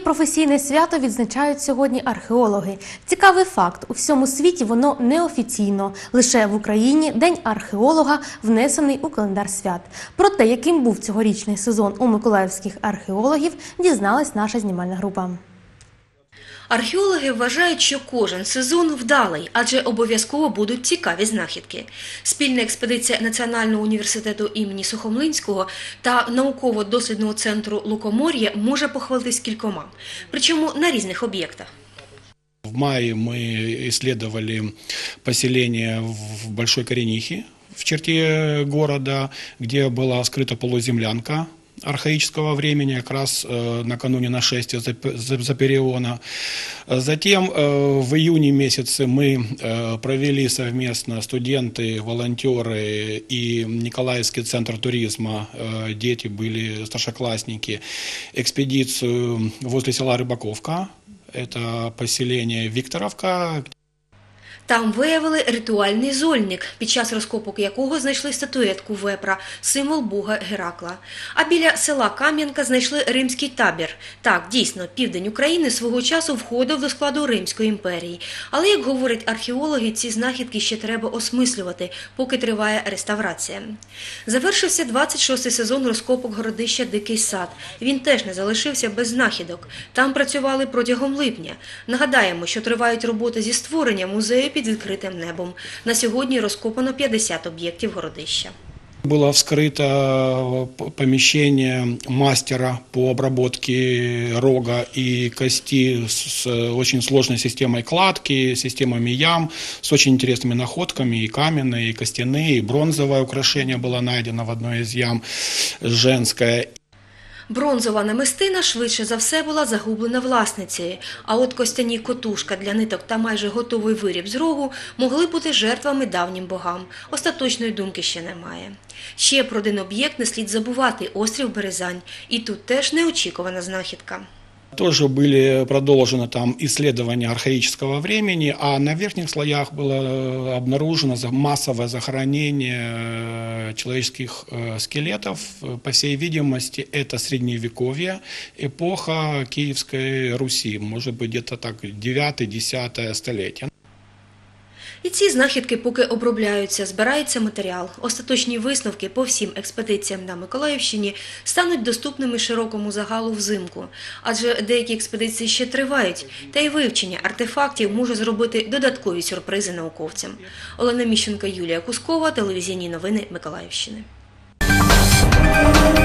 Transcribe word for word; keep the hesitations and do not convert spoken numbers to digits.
професійне свято відзначають сьогодні археологи. Цікавий факт – у всьому світі воно неофіційно. Лише в Україні День археолога внесений у календар свят. Про те, яким був цьогорічний сезон у миколаївських археологів, дізналась наша знімальна група. Археологи вважають, що кожен сезон вдалий, адже обов'язково будуть цікаві знахідки. Спільна експедиція Національного університету імені Сухомлинського та науково-дослідного центру Лукомор'я може похвалитись кількома, причому на різних об'єктах. В мае мы исследовали поселение в Большой Коренихе, в черте города, где была скрыта полуземлянка архаического времени, как раз накануне нашествия Запериона. Затем в июне месяце мы провели совместно студенты, волонтеры и Николаевский центр туризма, дети были старшеклассники, экспедицию возле села Рыбаковка, это поселение Викторовка. Там виявили ритуальний зольник, під час розкопок якого знайшли статуетку вепра, символ бога Геракла. А біля села Кам'янка знайшли римський табір. Так, дійсно, південь України свого часу входив до складу Римської імперії. Але, як говорять археологи, ці знахідки ще треба осмислювати, поки триває реставрація. Завершився двадцять шостий сезон розкопок городища Дикий Сад. Він теж не залишився без знахідок. Там працювали протягом липня. Нагадаємо, що тривають роботи зі створення музею під відкритим небом. На сьогодні розкопано п'ятдесят об'єктів городища. Было вскрыто помещение мастера по обработке рога и кости с очень сложной системой кладки, системами ям, с очень интересными находками, и каменные, и костяные, и бронзовое украшение было найдено в одной из ям, женское. Бронзова намистина швидше за все була загублена власницею, а от костяні котушка для ниток та майже готовий виріб з рогу могли бути жертвами давнім богам. Остаточної думки ще немає. Ще про один об'єкт не слід забувати – острів Березань. І тут теж неочікувана знахідка. Тоже были продолжены там исследования архаического времени, а на верхних слоях было обнаружено массовое захоронение человеческих скелетов. По всей видимости, это Средневековье, эпоха Киевской Руси, может быть, где-то так девятое-десятое столетие. І ці знахідки поки обробляються, збирається матеріал. Остаточні висновки по всім експедиціям на Миколаївщині стануть доступними широкому загалу взимку. Адже деякі експедиції ще тривають, та й вивчення артефактів може зробити додаткові сюрпризи науковцям. Олена Міщенко, Юлія Кускова, телевізійні новини Миколаївщини.